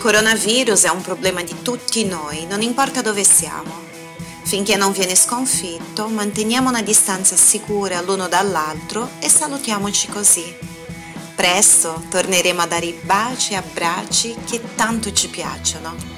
coronavirus è un problema di tutti noi, non importa dove siamo. Finché non viene sconfitto, manteniamo una distanza sicura l'uno dall'altro e salutiamoci così. Presto torneremo a dare i baci e abbracci che tanto ci piacciono.